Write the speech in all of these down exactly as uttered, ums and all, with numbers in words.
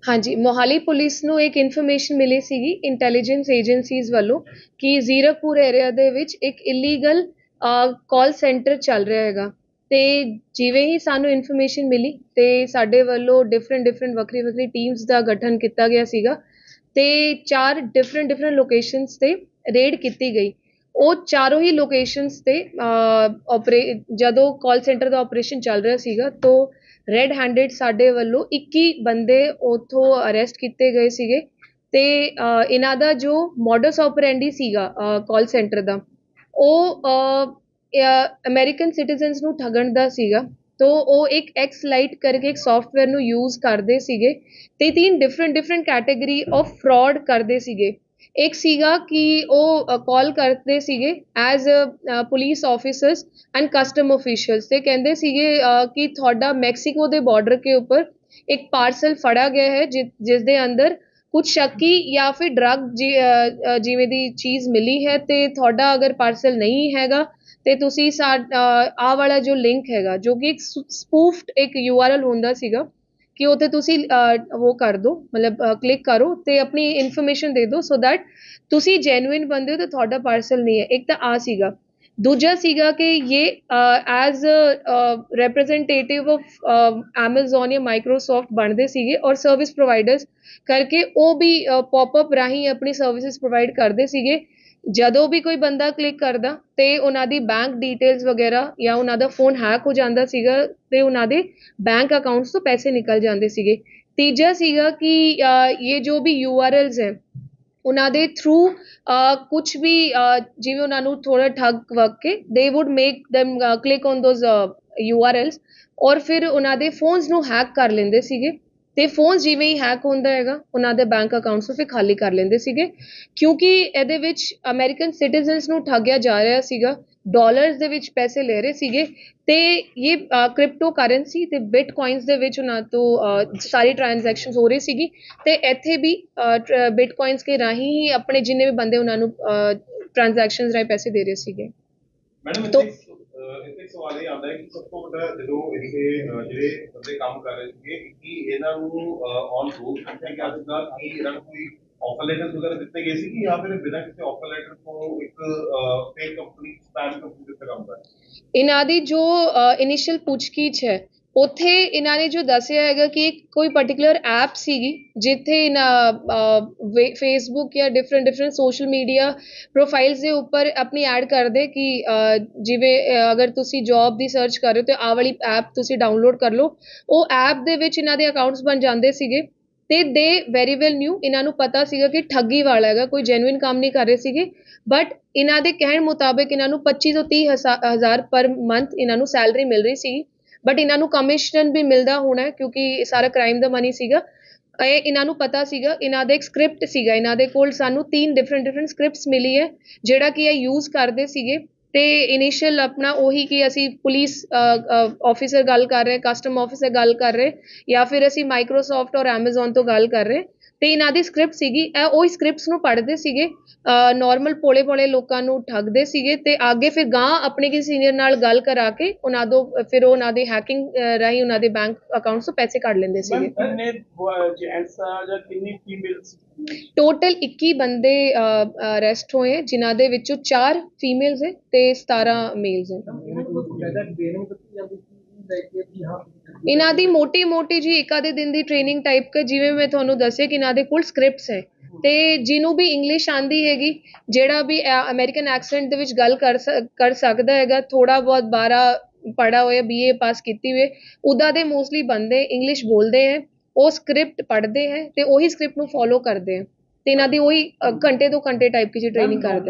हाँ जी, मोहाली पुलिस ਨੂੰ एक इन्फॉर्मेशन मिली ਸੀਗੀ इंटैलीजेंस एजेंसीज ਵੱਲੋਂ कि ਜ਼ੀਰਕਪੁਰ ਏਰੀਆ ਦੇ ਵਿੱਚ ਇੱਕ ਇਲੀਗਲ ਕਾਲ ਸੈਂਟਰ ਚੱਲ ਰਿਹਾ ਹੈਗਾ ਤੇ ਜਿਵੇਂ ਹੀ ਸਾਨੂੰ ਇਨਫੋਰਮੇਸ਼ਨ ਮਿਲੀ ਤੇ ਸਾਡੇ ਵੱਲੋਂ ਡਿਫਰੈਂਟ ਡਿਫਰੈਂਟ ਵੱਖਰੀ ਵੱਖਰੀ ਟੀਮਸ ਦਾ ਗਠਨ ਕੀਤਾ ਗਿਆ ਸੀਗਾ ਤੇ ਚਾਰ ਡਿਫਰੈਂਟ ਡਿਫਰੈਂਟ ਲੋਕੇਸ਼ਨਸ ਤੇ ਰੇਡ ਕੀਤੀ ਗਈ। ਉਹ ਚਾਰੋਂ ਹੀ ਲੋਕੇਸ਼ਨਸ ਤੇ ਆਪਰੇ ਜਦੋਂ ਕਾਲ ਸੈਂਟਰ ਦਾ ਆਪਰੇਸ਼ਨ ਚੱਲ ਰਿਹਾ ਸੀਗਾ तो ਰੈਡ ਹੈਂਡਡ ਸਾਡੇ ਵੱਲੋਂ ਇੱਕੀ ਬੰਦੇ ਉਥੋਂ ਅਰੈਸਟ ਕੀਤੇ ਗਏ ਸੀਗੇ ਤੇ ਇਹਨਾਂ ਦਾ ਜੋ ਮੋਡਸ ਆਪਰੈਂਡੀ ਸੀਗਾ ਕਾਲ ਸੈਂਟਰ ਦਾ ਉਹ ਅਮਰੀਕਨ ਸਿਟੀਜ਼ਨਸ ਨੂੰ ਠੱਗਣ ਦਾ ਸੀਗਾ। तो ਉਹ ਇੱਕ ਐਕਸ ਲਾਈਟ ਕਰਕੇ ਇੱਕ ਸੌਫਟਵੇਅਰ ਨੂੰ ਯੂਜ਼ ਕਰਦੇ ਸੀਗੇ ਤੇ ਤਿੰਨ different different category of fraud ਕਰਦੇ ਸੀਗੇ। एक सीगा कि वो कॉल करते सीगे as police officers and custom officials ते कहंदे सीगे कि थोड़ा मैक्सीको दे बॉर्डर के ऊपर एक पार्सल फड़ा गया है जि, जिस दे अंदर कुछ शक्की या फिर ड्रग जी जिवें दी चीज़ मिली है ते थोड़ा अगर पार्सल नहीं हैगा ते तुसी आ वाला जो लिंक हैगा जो कि एक स्पूफ्ड एक यू आर एल हुंदा सीगा कि उत्थे तुसी वो कर दो मतलब क्लिक करो ते अपनी इन्फॉर्मेशन दे दो सो दैट तुसी जेन्युइन बंदे हो तो थोड़ा पार्सल नहीं है। एक तो आ सीगा दूजा सीगा कि ये एज रिप्रेजेंटेटिव ऑफ एमेजोन या माइक्रोसॉफ्ट बनते सीगे और सर्विस प्रोवाइडर्स करके वो भी पॉपअप राही अपनी सर्विसेज प्रोवाइड करते सीगे। ਜਦੋਂ ਵੀ ਕੋਈ ਬੰਦਾ ਕਲਿੱਕ ਕਰਦਾ ਤੇ ਉਹਨਾਂ ਦੀ ਬੈਂਕ ਡੀਟੇਲਸ ਵਗੈਰਾ ਜਾਂ ਉਹਨਾਂ ਦਾ ਫੋਨ ਹੈਕ ਹੋ ਜਾਂਦਾ ਸੀਗਾ ਤੇ ਉਹਨਾਂ ਦੇ ਬੈਂਕ ਅਕਾਊਂਟਸ ਤੋਂ ਪੈਸੇ ਨਿਕਲ ਜਾਂਦੇ ਸੀਗੇ। ਤੀਜਾ ਸੀਗਾ ਕਿ ਇਹ ਜੋ ਵੀ ਯੂ ਆਰ ਐਲਸ ਹੈ ਉਹਨਾਂ ਦੇ ਥਰੂ ਕੁਛ ਵੀ ਜਿਵੇਂ ਉਹਨਾਂ ਨੂੰ ਥੋੜਾ ਠੱਗ ਵਗ ਕੇ ਦੇ would make them click on those U R Ls ਔਰ ਫਿਰ ਉਹਨਾਂ ਦੇ ਫੋਨਸ ਨੂੰ ਹੈਕ ਕਰ ਲੈਂਦੇ ਸੀਗੇ ਤੇ ਫੋਨ ਜਿਵੇਂ ਹੀ ਹੈਕ ਹੁੰਦਾ ਹੈਗਾ ਉਹਨਾਂ ਦੇ ਬੈਂਕ ਅਕਾਊਂਟਸ ਨੂੰ ਫਿਰ ਖਾਲੀ ਕਰ ਲੈਂਦੇ ਸੀਗੇ ਕਿਉਂਕਿ ਇਹਦੇ ਵਿੱਚ ਅਮਰੀਕਨ ਸਿਟੀਜ਼ਨਸ ਨੂੰ ਠੱਗਿਆ ਜਾ ਰਿਹਾ ਸੀਗਾ ਡਾਲਰਸ ਦੇ ਵਿੱਚ ਪੈਸੇ ਲੈ ਰਹੇ ਸੀਗੇ ਤੇ ਇਹ ਕ੍ਰਿਪਟੋ ਕਰੰਸੀ ਤੇ ਬਿਟਕੋਇਨਸ ਦੇ ਵਿੱਚ ਉਹਨਾਂ ਤੋਂ ਸਾਰੀ ਟ੍ਰਾਂਜੈਕਸ਼ਨਸ ਹੋ ਰਹੀ ਸੀਗੀ ਤੇ ਇੱਥੇ ਵੀ ਬਿਟਕੋਇਨਸ ਕੇ ਰਾਹੀਂ ਹੀ ਆਪਣੇ ਜਿੰਨੇ ਵੀ ਬੰਦੇ ਉਹਨਾਂ ਨੂੰ ਟ੍ਰਾਂਜੈਕਸ਼ਨਸ ਰਾਹੀਂ ਪੈਸੇ ਦੇ ਰਹੇ ਸੀਗੇ। ਮੈਡਮ ਇੱਥੇ ਸਵਾਲ ਇਹ ਆਉਂਦਾ ਹੈ ਕਿ ਸਭ ਤੋਂ ਵੱਡਾ ਜਦੋਂ ਇੱਥੇ ਜਿਹੜੇ ਬੰਦੇ ਕੰਮ ਕਰ ਰਹੇ ਸੀਗੇ ਕਿ ਇਹਨਾਂ ਨੂੰ ਔਨ ਰੂਲ ਕੀਤਾ ਗਿਆ ਸੀਗਾ ਕਿ ਇਹਨਾਂ ਨੂੰ ਕੋਈ ਆਫਰ ਲੈਟਰ ਵਗੈਰਾ ਦਿੱਤੇ ਗਏ ਸੀ ਕਿ ਜਾਂ ਫਿਰ ਬਿਨਾਂ ਕਿਸੇ ਆਫਰ ਲੈਟਰ ਤੋਂ ਇੱਕ ਫੇਕ ਕੰਪਨੀ ਸਪੈਮ ਕੰਪਨੀ ਦੇ ਉੱਤੇ ਕੰਮ ਕਰ ਰਹੀ ਹੈ। ਇਹਨਾਂ ਦੀ ਜੋ ਇਨੀਸ਼ੀਅਲ ਪੁੱਛਗਿੱਛ ਹੈ ਉੱਥੇ ਇਹਨਾਂ ਨੇ ਜੋ ਦੱਸਿਆ ਹੈਗਾ ਕਿ ਕੋਈ ਪਾਰਟਿਕੂਲਰ ਐਪ ਸੀਗੀ ਜਿੱਥੇ ਫੇਸਬੁੱਕ ਜਾਂ different different social media profiles ਦੇ ਉੱਪਰ ਆਪਣੀ ਐਡ ਕਰਦੇ ਕਿ ਜਿਵੇਂ ਅਗਰ ਤੁਸੀਂ ਜੌਬ ਦੀ ਸਰਚ ਕਰ ਰਹੇ ਹੋ ਤਾਂ ਆਹ ਵਾਲੀ ਐਪ ਤੁਸੀਂ ਡਾਊਨਲੋਡ ਕਰ ਲਓ। ਉਹ ਐਪ ਦੇ ਵਿੱਚ ਇਹਨਾਂ ਦੇ ਅਕਾਊਂਟਸ ਬਣ ਜਾਂਦੇ ਸੀਗੇ ਤੇ ਦੇ ਵੈਰੀ ਵੈਲ ਨਿਊ ਇਹਨਾਂ ਨੂੰ ਪਤਾ ਸੀਗਾ ਕਿ ਠੱਗੀ ਵਾਲਾ ਹੈਗਾ ਕੋਈ ਜੈਨੂਇਨ ਕੰਮ ਨਹੀਂ ਕਰ ਰਹੇ ਸੀਗੇ ਬਟ ਇਹਨਾਂ ਦੇ ਕਹਿਣ ਮੁਤਾਬਿਕ ਇਹਨਾਂ ਨੂੰ ਪੱਚੀ ਤੋਂ ਤੀਹ ਹਜ਼ਾਰ ਪਰ ਮੰਥ ਇਹਨਾਂ ਨੂੰ ਸੈਲਰੀ ਮਿਲ ਰਹੀ ਸੀਗੀ ਬਟ ਇਹਨਾਂ ਨੂੰ ਕਮਿਸ਼ਨ ਵੀ ਮਿਲਦਾ ਹੋਣਾ ਕਿਉਂਕਿ ਸਾਰਾ ਕ੍ਰਾਈਮ ਦਾ ਮਨੀ ਸੀਗਾ। ਇਹ ਇਹਨਾਂ ਨੂੰ ਪਤਾ ਸੀਗਾ ਇਹਨਾਂ ਦਾ ਇੱਕ ਸਕ੍ਰਿਪਟ ਸੀਗਾ ਇਹਨਾਂ ਦੇ ਕੋਲ ਸਾਨੂੰ ਤਿੰਨ ਡਿਫਰੈਂਟ ਡਿਫਰੈਂਟ ਸਕ੍ਰਿਪਟਸ ਮਿਲੀ ਹੈ ਜਿਹੜਾ ਕਿ ਇਹ ਯੂਜ਼ ਕਰਦੇ ਸੀਗੇ ਤੇ ਇਨੀਸ਼ੀਅਲ ਆਪਣਾ ਉਹੀ ਕਿ ਅਸੀਂ ਪੁਲਿਸ ਆਫਿਸਰ ਗੱਲ ਕਰ ਰਹੇ ਕਸਟਮ ਆਫਿਸਰ ਗੱਲ ਕਰ ਰਹੇ ਜਾਂ ਫਿਰ ਅਸੀਂ ਮਾਈਕਰੋਸੌਫਟ ਔਰ ਐਮਾਜ਼ੋਨ ਤੋਂ ਗੱਲ ਕਰ ਰਹੇ ਤੇ ਇਹਨਾਂ ਦੀ ਸਕ੍ਰਿਪਟ ਸੀਗੀ ਇਹ ਉਹੀ ਸਕ੍ਰਿਪਟਸ ਨੂੰ ਪੜ੍ਹਦੇ ਸੀਗੇ ਨੋਰਮਲ ਭੋਲੇ ਭੋਲੇ ਲੋਕਾਂ ਨੂੰ ਠੱਗਦੇ ਸੀਗੇ ਤੇ ਅੱਗੇ ਫਿਰ ਗਾਂ ਆਪਣੇ ਕਿਸੇ ਸੀਨੀਅਰ ਨਾਲ ਗੱਲ ਕਰਾ ਕੇ ਉਹਨਾਂ ਤੋਂ ਫਿਰ ਉਹਨਾਂ ਦੇ ਹੈਕਿੰਗ ਰਾਹੀਂ ਉਹਨਾਂ ਦੇ ਬੈਂਕ ਅਕਾਊਂਟਸ ਤੋਂ ਪੈਸੇ ਕੱਢ ਲੈਂਦੇ ਸੀਗੇ। ਟੋਟਲ ਇੱਕੀ ਬੰਦੇ ਅਰੈਸਟ ਹੋਏ ਜਿਨ੍ਹਾਂ ਦੇ ਵਿੱਚੋਂ ਚਾਰ ਫੀਮੇਲਸ ਹੈ ਤੇ ਸਤਾਰਾਂ ਮੇਲਸ ਹੈ। ਇਹਨਾਂ ਦੀ ਮੋਟੀ ਮੋਟੀ ਜੀ ਇੱਕ ਆਧੇ ਦਿਨ ਦੀ ਟ੍ਰੇਨਿੰਗ ਟਾਈਪ ਕ ਜਿਵੇਂ ਮੈਂ ਤੁਹਾਨੂੰ ਦੱਸਿਆ ਕਿ ਇਹਨਾਂ ਦੇ ਕੋਲ ਸਕ੍ਰਿਪਟਸ ਹੈ ਤੇ ਜਿਹਨੂੰ ਵੀ ਇੰਗਲਿਸ਼ ਆਉਂਦੀ ਹੈਗੀ ਜਿਹੜਾ ਵੀ ਅਮਰੀਕਨ ਐਕਸੈਂਟ ਦੇ ਵਿੱਚ ਗੱਲ ਕਰ ਕਰ ਸਕਦਾ ਹੈਗਾ ਥੋੜਾ ਬਹੁਤ ਬਾਰਾਂ ਪੜ੍ਹਾ ਹੋਇਆ ਬੀ ਏ ਪਾਸ ਕੀਤੀ ਹੋਏ ਉੱਦਾਂ ਦੇ ਮੋਸਟਲੀ ਬੰਦੇ ਇੰਗਲਿਸ਼ ਬੋਲਦੇ ਹੈ ਉਹ ਸਕ੍ਰਿਪਟ ਪੜ੍ਹਦੇ ਹੈ ਤੇ ਉਹੀ ਸਕ੍ਰਿਪਟ ਨੂੰ ਫੋਲੋ ਕਰਦੇ ਹੈ ਤੇ ਇਹਨਾਂ ਦੀ ਉਹੀ ਘੰਟੇ ਦੋ ਘੰਟੇ ਟਾਈਪ ਕੀ ਟ੍ਰੇਨਿੰਗ ਕਰਦੇ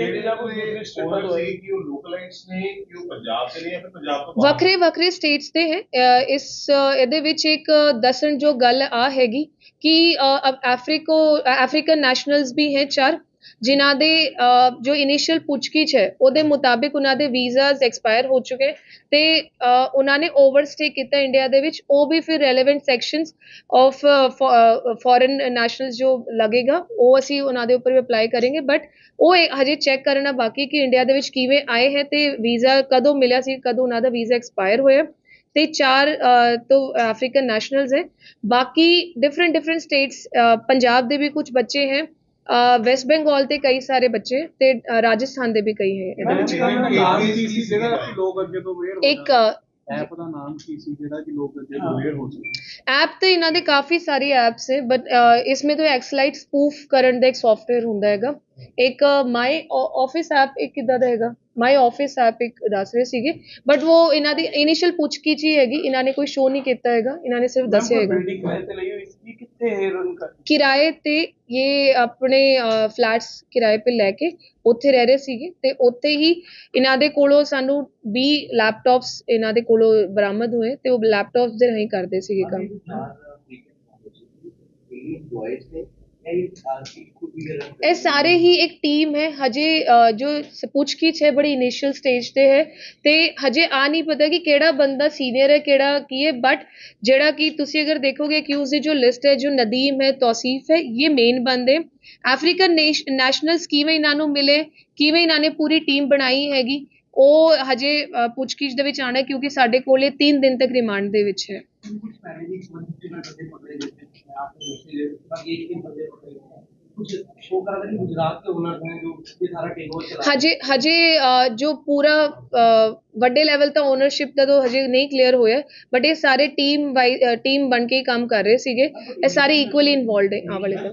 ਵੱਖਰੇ ਵੱਖਰੇ ਸਟੇਟਸ ਦੇ ਹੈ। ਇਸ ਇਹਦੇ ਵਿੱਚ ਇੱਕ ਦੱਸਣ ਜੋ ਗੱਲ ਆ ਹੈਗੀ ਕਿ ਅਫਰੀਕੋ ਅਫਰੀਕਨ ਨੈਸ਼ਨਲਸ ਵੀ ਹੈ ਚਾਰ ਜਿਨ੍ਹਾਂ ਦੇ ਜੋ ਇਨੀਸ਼ੀਅਲ ਪੁੱਛਗਿੱਛ ਹੈ ਉਹਦੇ ਮੁਤਾਬਿਕ ਉਹਨਾਂ ਦੇ ਵੀਜ਼ਾਸ ਐਕਸਪਾਇਰ ਹੋ ਚੁੱਕੇ ਤੇ ਉਹਨਾਂ ਨੇ ਓਵਰਸਟੇ ਕੀਤਾ ਇੰਡੀਆ ਦੇ ਵਿੱਚ ਉਹ ਵੀ ਫਿਰ relevant sections of foreign nationals ਜੋ ਲੱਗੇਗਾ ਉਹ ਅਸੀਂ ਉਹਨਾਂ ਦੇ ਉੱਪਰ ਵੀ ਅਪਲਾਈ ਕਰਾਂਗੇ ਬਟ ਉਹ ਹਜੇ ਚੈੱਕ ਕਰਨਾ ਬਾਕੀ ਕਿ ਇੰਡੀਆ ਦੇ ਵਿੱਚ ਕਿਵੇਂ ਆਏ ਹੈ ਤੇ ਵੀਜ਼ਾ ਕਦੋਂ ਮਿਲਿਆ ਸੀ ਕਦੋਂ ਉਹਨਾਂ ਦਾ ਵੀਜ਼ਾ ਐਕਸਪਾਇਰ ਹੋਇਆ ਤੇ ਚਾਰ ਅ, ਤੋਂ ਅਫਰੀਕਨ ਨੈਸ਼ਨल्स ਹੈ। ਬਾਕੀ ਡਿਫਰੈਂਟ ਡਿਫਰੈਂਟ ਸਟੇਟਸ, ਪੰਜਾਬ ਦੇ ਵੀ ਕੁਝ ਬੱਚੇ ਹੈ, ਵੈਸਟ ਬੰਗਾਲ ਤੇ ਕਈ ਸਾਰੇ ਬੱਚੇ ਤੇ ਅ, ਰਾਜਸਥਾਨ ਦੇ ਵੀ ਕਈ ਹੈ ਇਹਦੇ ਵਿੱਚ। ਨਾਮ ਕੀ ਸੀ ਜਿਹੜਾ ਲੋਕ ਅੱਗੇ ਤੋਂ ਅਵੇਅਰ ਹੋ ਇੱਕ ਐਪ ਦਾ ਨਾਮ ਕੀ ਸੀ ਜਿਹੜਾ ਕਿ ਲੋਕ ਅੱਗੇ ਤੋਂ ਅਵੇਅਰ ਹੋ ਸਕੇ? ऐप तो इन्हों दे काफ़ी सारी ऐप्स है, बट इसमें तो एक्सलाइट स्पूफ करन दा एक सॉफ्टवेयर हुंदा हैगा। एक माई ऑफिस ऐप एक किदा दा हैगा, माई ऑफिस ऐप एक दस रहे सीगे, बट वो इन्हों दी इनिशियल पुछगिछ ही हैगी, इन्हों ने कोई शो नहीं किया हैगा, इन्हों ने सिर्फ दस्सिया हैगा। बिल्डिंग किराए ते ਲਈ ਹੋਈ ਸੀ ਕਿੱਥੇ ਹੈ ਰਨ ਕਰ किराए ते ये अपने फ्लैट्स किराए पे लैके उत्थे रह रहे सीगे ते उत्थे ही इन्हां दे कोलों सानू बीस लैपटॉप्स इन्हां दे कोलों बरामद होए ते वो लैपटॉप्स दे राहीं करदे सीगे काम। ਇਹ ਸਾਰੇ ਹੀ ਇੱਕ ਟੀਮ ਹੈ ਹਜੇ ਅ, ਜੋ ਪੁੱਛਗਿੱਛ ਹੈ ਬੜੀ ਇਨੀਸ਼ੀਅਲ ਸਟੇਜ ਤੇ ਹੈ ਤੇ ਹਜੇ ਆ ਨਹੀਂ ਪਤਾ ਕਿ ਕਿਹੜਾ ਬੰਦਾ ਸੀਨੀਅਰ ਹੈ ਕਿਹੜਾ ਕੀ ਹੈ, ਬਟ ਜਿਹੜਾ ਕਿ ਤੁਸੀਂ ਅਗਰ ਦੇਖੋਗੇ ਕਿ ਉਸਦੀ ਜੋ ਲਿਸਟ ਹੈ, ਜੋ ਨਦੀਮ ਹੈ, ਤੌਸੀਫ ਹੈ, ਇਹ ਮੇਨ ਬੰਦੇ ਅਫਰੀਕਨ ਨੈਸ਼ਨਲਸ ਕਿਵੇਂ ਇਹਨਾਂ ਨੂੰ ਮਿਲੇ, ਕਿਵੇਂ ਇਹਨਾਂ ਨੇ ਪੂਰੀ ਟੀਮ ਬਣਾਈ ਹੈਗੀ, ਉਹ ਹਜੇ ਅ, ਪੁੱਛਗਿੱਛ ਦੇ ਵਿੱਚ ਆਣਾ ਕਿਉਂਕਿ ਸਾਡੇ ਕੋਲੇ ਤਿੰਨ ਦਿਨ ਤੱਕ ਰਿਮਾਂਡ ਦੇ ਵਿੱਚ ਹੈ। ਹਜੇ ਹਜੇ ਅ, ਜੋ ਪੂਰਾ ਅ, ਵੱਡੇ ਲੈਵਲ ਤਾਂ ਓਨਰਸ਼ਿਪ ਦਾ ਤਾਂ ਹਜੇ ਨਹੀਂ ਕਲੀਅਰ ਹੋਇਆ, ਬਟ ਇਹ ਸਾਰੇ ਟੀਮ ਵਾਈ ਟੀਮ ਬਣ ਕੇ ਹੀ ਕੰਮ ਕਰ ਰਹੇ ਸੀਗੇ, ਇਹ ਸਾਰੇ ਇਕੁਅਲੀ ਇਨਵੋਲਵਡ ਹੈ ਆ ਵਾਲੇ ਤਾਂ।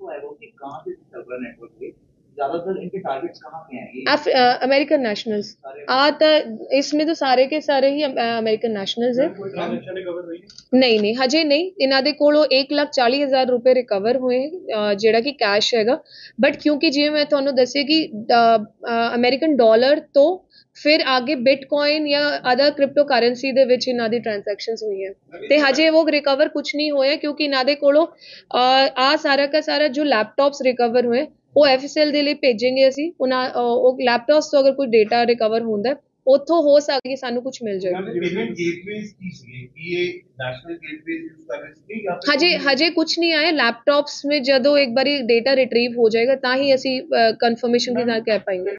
ज्यादातर इनके टारगेट्स कहाँ पे हैं ये? अमेरिकन नेशनल्स आ तो इसमें तो सारे के सारे ही अमेरिकन नेशनल्स है। नहीं नहीं हजे नहीं, इन्हों दे कोलों एक लाख चाली हज़ार रुपए रिकवर हुए जेड़ा कि कैश हैगा, बट क्योंकि जिवें मैं तुहानूं दस्सिया कि अमेरिकन डॉलर तो फिर आगे बिटकॉइन या अदर क्रिप्टो करेंसी दे विच इन्हां दी ट्रांसैक्शनस हुई है ते हजे वो रिकवर कुछ नहीं होया क्योंकि इन्हां दे कोलों आ सारा का सारा जो लैपटॉप्स रिकवर हुए ਉਹ ਐਫ ਐਸ ਐਲ ਦੇ ਲਈ ਭੇਜेंगे ਅਸੀਂ ਉਹਨਾਂ ਉਹ ਲੈਪਟਾਪਸ ਤੋਂ ਅਗਰ ਕੋਈ ਡਾਟਾ ਰਿਕਵਰ ਹੁੰਦਾ ਉੱਥੋਂ ਹੋ ਸਕਦਾ ਸਾਨੂੰ ਕੁਝ ਮਿਲ ਜਾਏਗਾ। ਪੇਮੈਂਟ ਗੇਟਵੇਜ਼ ਕੀ ਸੀ ਕਿ ਇਹ ਨੈਸ਼ਨਲ ਗੇਟਵੇਜ਼ ਯੂਜ਼ ਕਰ ਰਹੇ ਸੀ ਜਾਂ ਹਜੇ ਹਜੇ ਕੁਝ ਨਹੀਂ ਆਇਆ ਲੈਪਟਾਪਸ में ਜਦੋਂ ਇੱਕ ਬਾਰੀ ਡਾਟਾ ਰਿਟਰੀਵ ਹੋ ਜਾਏਗਾ ਤਾਂ ਹੀ ਅਸੀਂ ਕੰਫਰਮੇਸ਼ਨ के साथ कह पाएंगे।